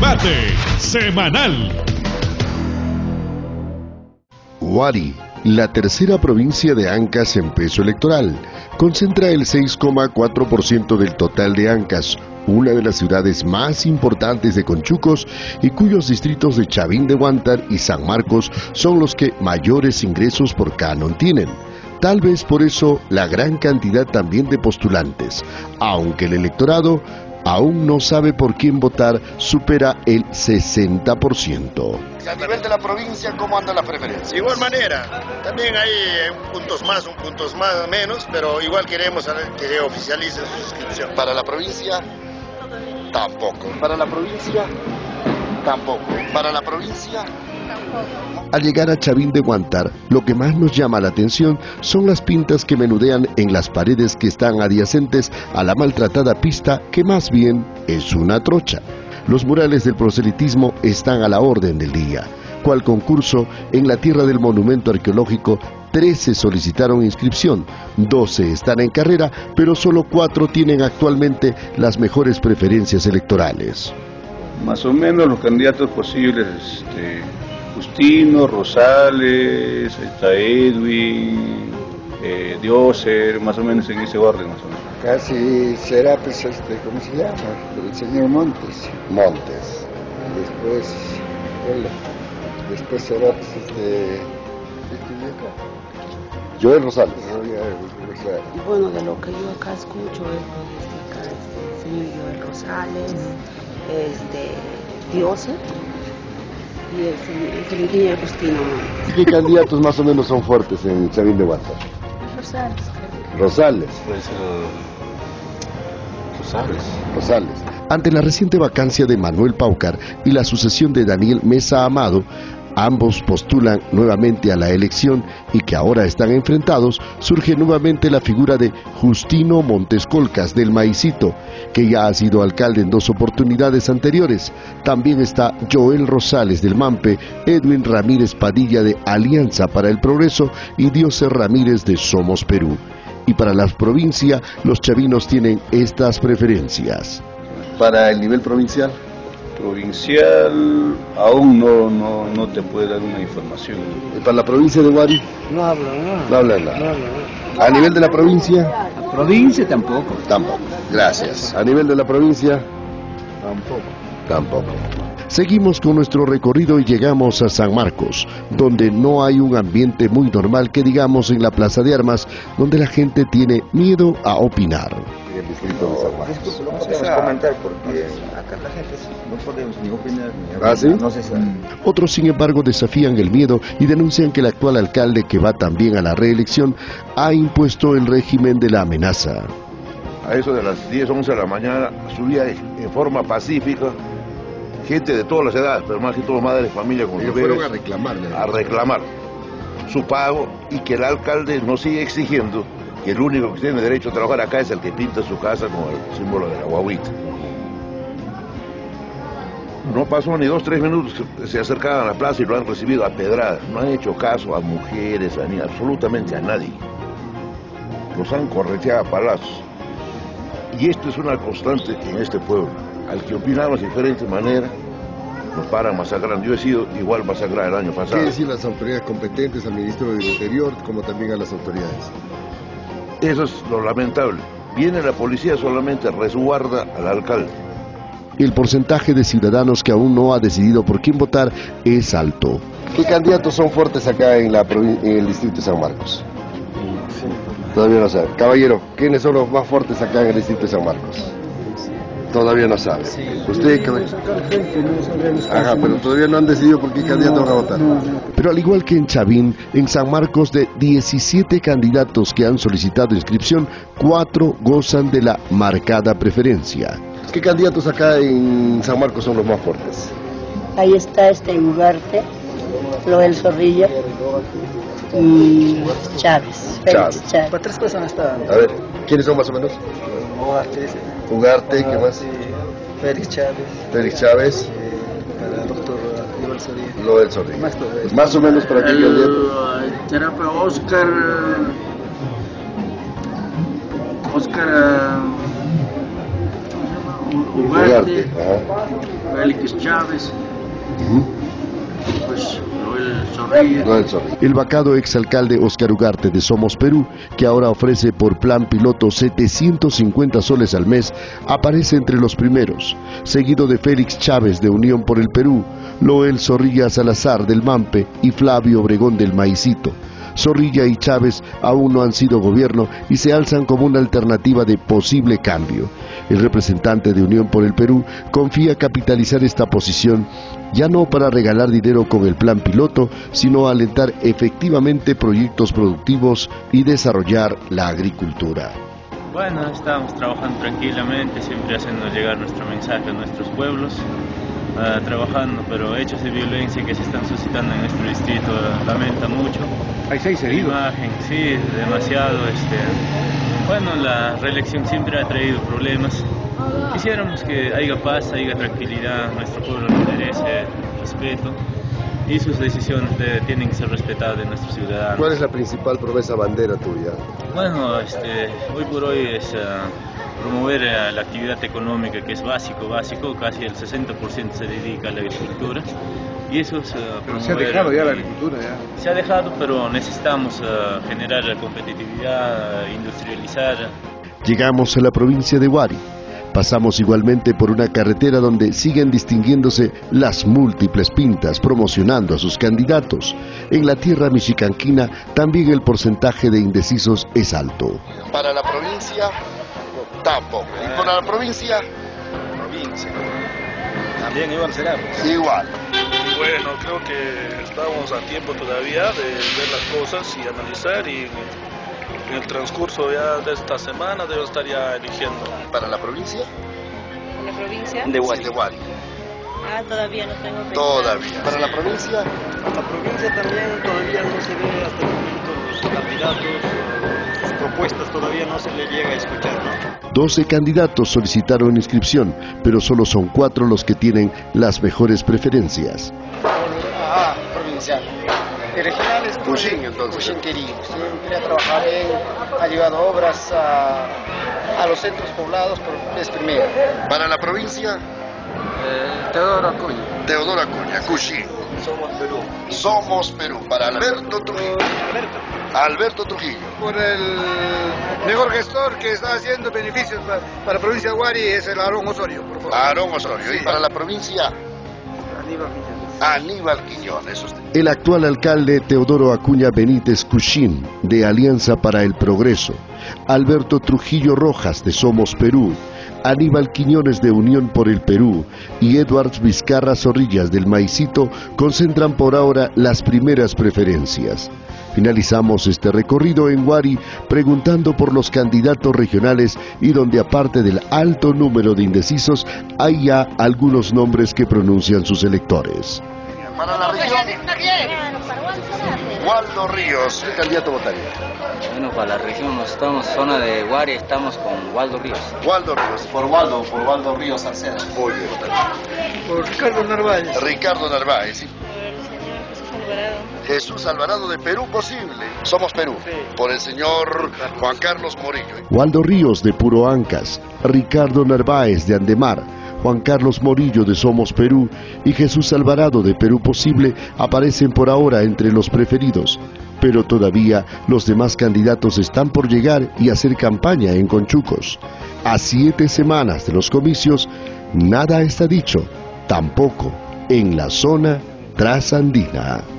Debate semanal. Huari, la tercera provincia de Ancash en peso electoral, concentra el 6,4% del total de Ancash, una de las ciudades más importantes de Conchucos y cuyos distritos de Chavín de Huántar y San Marcos son los que mayores ingresos por canon tienen. Tal vez por eso la gran cantidad también de postulantes, aunque el electorado aún no sabe por quién votar, supera el 60%. A nivel de la provincia, ¿cómo anda la preferencia? De igual manera, también hay puntos más, menos, pero igual queremos que oficialicen su inscripción. Para la provincia, tampoco. Para la provincia, tampoco. Para la provincia, Al llegar a Chavín de Huántar, lo que más nos llama la atención son las pintas que menudean en las paredes que están adyacentes a la maltratada pista, que más bien es una trocha. Los murales del proselitismo están a la orden del día. Cual concurso, en la tierra del monumento arqueológico, 13 solicitaron inscripción, 12 están en carrera, pero solo 4 tienen actualmente las mejores preferencias electorales. Más o menos los candidatos posibles, Justino, Rosales, está Edwin, Dioser, más o menos en ese orden, más o menos. Casi será, pues, ¿cómo se llama? El señor Montes. Montes. Después será, pues, Joel Rosales. Y bueno, de lo que yo acá escucho es el señor Joel Rosales, Dioser y el señor Justino Montes. ¿Qué candidatos más o menos son fuertes en Chavín de Huántar? Rosales. Rosales. Ante la reciente vacancia de Manuel Paucar y la sucesión de Daniel Mesa Amado, ambos postulan nuevamente a la elección y que ahora están enfrentados, surge nuevamente la figura de Justino Montes Colcas del Maicito, que ya ha sido alcalde en 2 oportunidades anteriores. También está Joel Rosales del Mampe, Edwin Ramírez Padilla de Alianza para el Progreso y Dioser Ramírez de Somos Perú. Y para la provincia, los chavinos tienen estas preferencias. Para el nivel provincial, Aún no te puede dar una información. ¿y para la provincia de Huari? No habla nada. ¿A nivel de la provincia? La provincia tampoco. Tampoco. Gracias. ¿A nivel de la provincia? Tampoco. Seguimos con nuestro recorrido y llegamos a San Marcos, donde no hay un ambiente muy normal que digamos en la Plaza de Armas, donde la gente tiene miedo a opinar. El distrito de San Marcos. Disculpe, no podemos comentar porque acá la gente no podemos ni opinar ni ¿Ah, sí? No se sabe. Otros, sin embargo, desafían el miedo y denuncian que el actual alcalde, que va también a la reelección, ha impuesto el régimen de la amenaza. A eso de las 10, 11 de la mañana subía en forma pacífica gente de todas las edades, pero más que todo madres, familia con Ellos sus bebés, fueron a reclamar su pago y que el alcalde nos sigue exigiendo que el único que tiene derecho a trabajar acá es el que pinta su casa con el símbolo de la guaguita. No pasó ni 2 o 3 minutos que se acercaban a la plaza y lo han recibido a pedradas. No han hecho caso a mujeres, ni absolutamente a nadie. Los han correteado a palazos. Y esto es una constante en este pueblo. Al que opinamos de diferente manera, nos paran masacrando. Yo he sido igual masacrado el año pasado. ¿Qué decir las autoridades competentes, al Ministro del Interior, como también a las autoridades? Eso es lo lamentable. Viene la policía, solamente resguarda al alcalde. El porcentaje de ciudadanos que aún no ha decidido por quién votar es alto. ¿Qué candidatos son fuertes acá en el distrito de San Marcos? Todavía no sabe. Caballero, ¿quiénes son los más fuertes acá en el distrito de San Marcos? Todavía no sabe. ¿Usted, caballero? Ajá, pero todavía no han decidido por qué candidato van a votar. Pero al igual que en Chavín, en San Marcos, de 17 candidatos que han solicitado inscripción, 4 gozan de la marcada preferencia. ¿Qué candidatos acá en San Marcos son los más fuertes? Ahí está Ugarte, Loel Zorrilla y Chávez. Chávez. Para 3 personas está. A ver, ¿quiénes son más o menos? Ugarte, ¿qué más? Félix Chávez. Félix Chávez. Para el doctor Loel Zorrilla. Loel Zorrilla. Más o menos para qué candidato. Terapia Oscar Ugarte. Ajá. Félix Chávez, pues Noel Zorrilla. El vacado exalcalde Óscar Ugarte de Somos Perú, que ahora ofrece por plan piloto 750 soles al mes, aparece entre los primeros, seguido de Félix Chávez de Unión por el Perú, Noel Zorrilla Salazar del Mampe y Flavio Obregón del Maicito. Zorrilla y Chávez aún no han sido gobierno y se alzan como una alternativa de posible cambio. El representante de Unión por el Perú confía capitalizar esta posición ya no para regalar dinero con el plan piloto, sino alentar efectivamente proyectos productivos y desarrollar la agricultura. Bueno, estamos trabajando tranquilamente, siempre haciendo llegar nuestro mensaje a nuestros pueblos, trabajando, pero hechos de violencia que se están suscitando en nuestro distrito lamenta mucho. Hay 6 heridos. Imagen, sí, demasiado. Bueno, la reelección siempre ha traído problemas. Quisiéramos que haya paz, haya tranquilidad, nuestro pueblo lo merece respeto y sus decisiones tienen que ser respetadas de nuestros ciudadanos. ¿Cuál es la principal promesa bandera tuya? Bueno, hoy por hoy es promover la actividad económica, que es básico, casi el 60% se dedica a la agricultura. Y eso es pero se ha dejado ya la agricultura ya. Se ha dejado, pero necesitamos generar la competitividad, industrializar. Llegamos a la provincia de Huari. Pasamos igualmente por una carretera donde siguen distinguiéndose las múltiples pintas promocionando a sus candidatos. En la tierra michicanquina también el porcentaje de indecisos es alto. Para la provincia, tampoco. ¿Y para la provincia? También igual será. Igual. Bueno, creo que estamos a tiempo todavía de ver las cosas y analizar, y en el transcurso ya de esta semana debo estar ya eligiendo. ¿Para la provincia? ¿En la provincia? De Huari. Todavía no tengo pensado. Todavía. ¿Para la provincia? La provincia también todavía no se ve hasta el momento los candidatos, sus propuestas todavía no se le llega a escuchar, ¿no? 12 candidatos solicitaron inscripción, pero solo son 4 los que tienen las mejores preferencias. Provincial. El regional es Cushing, entonces. Cushing querido. Siempre ha trabajado bien, ha llevado obras a los centros poblados, pero es primero. ¿Para la provincia? Teodoro Acuña. Teodoro Acuña, Cushing. Somos Perú. Somos Perú. Para Alberto Trujillo. Alberto Trujillo. Por el mejor gestor que está haciendo beneficios para la provincia de Huari es el Aarón Osorio, por favor. Aarón Osorio. Sí. ¿Y para la provincia? Aníbal Quiñones. El actual alcalde Teodoro Acuña Benítez Cushing, de Alianza para el Progreso, Alberto Trujillo Rojas, de Somos Perú, Aníbal Quiñones, de Unión por el Perú, y Edwards Vizcarra Zorrillas, del Maicito, concentran por ahora las primeras preferencias. Finalizamos este recorrido en Huari preguntando por los candidatos regionales y donde, aparte del alto número de indecisos, hay ya algunos nombres que pronuncian sus electores. Para la región, Waldo Ríos, ¿qué candidato votaría? Bueno, para la región, nos estamos zona de Huari, estamos con Waldo Ríos. Waldo Ríos. Por Waldo Ríos Salcedo. Muy bien. Por Ricardo Narváez. Ricardo Narváez, sí. Jesús Alvarado, de Perú Posible. Somos Perú. Sí. Por el señor Juan Carlos Morillo. Waldo Ríos, de Puro Ancas, Ricardo Narváez, de Andemar, Juan Carlos Morillo, de Somos Perú, y Jesús Alvarado, de Perú Posible, aparecen por ahora entre los preferidos. Pero todavía los demás candidatos están por llegar y hacer campaña en Conchucos. A 7 semanas de los comicios, nada está dicho, tampoco en la zona trasandina.